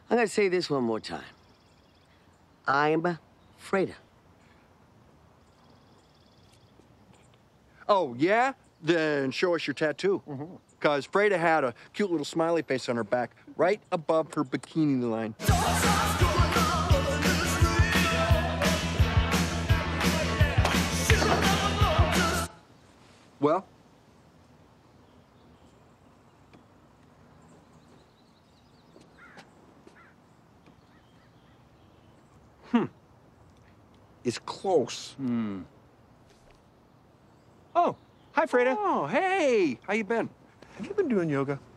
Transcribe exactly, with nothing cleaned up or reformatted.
I'm gonna say this one more time. I'm Freda. Oh, yeah? Then show us your tattoo. Because mm-hmm. Freda had a cute little smiley face on her back, right above her bikini line. Well? Hmm. It's close. Hmm. Oh, hi, Freda. Oh, hey. How you been? Have you been doing yoga?